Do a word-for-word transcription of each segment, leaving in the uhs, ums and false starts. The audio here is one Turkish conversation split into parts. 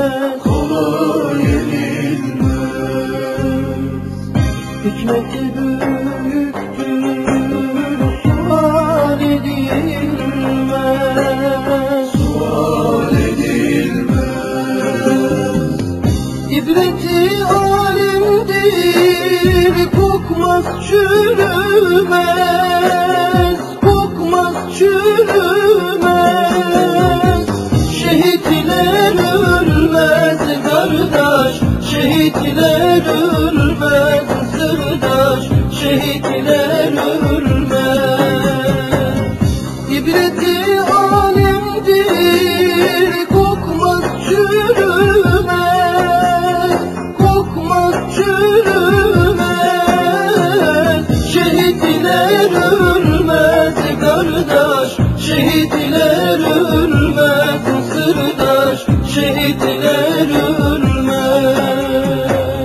kolay yenilmez. Hikmeti büyüktür, sual edilmez. Sual edilmez. İbreti alimdir, kokmaz çürümez, kokmaz çürümez. Şehitler ölmez kardeş, şehitler ölmez sırdaş, şehitler ölmez. İbreti alimdir, kokmaz çürümez, kokmaz çürümez. Şehitler ölmez kardeş, şehitler ölmez sırdaş, şehitler ölmez.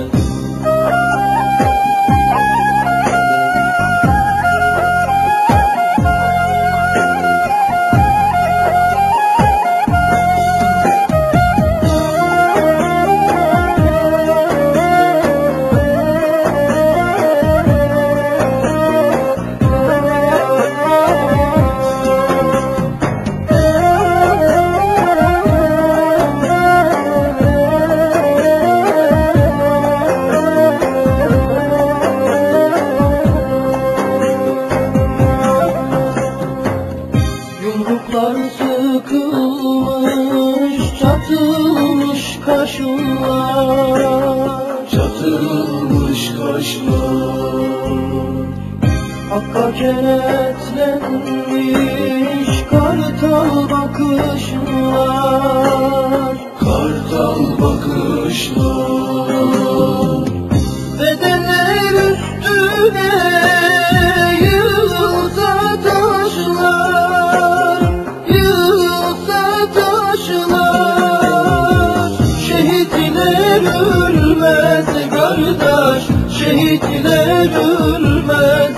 Yumruklar sıkılmış, çatılmış kaşlar, Çatılmış kaşlar. Hakka kenetlenmiş kartal bakışlar, Kartal bakışlar. bedenler üstüne yığılsa taşlar, yığılsa taşlar. Şehitler ölmez kardeş, şehitler ölmez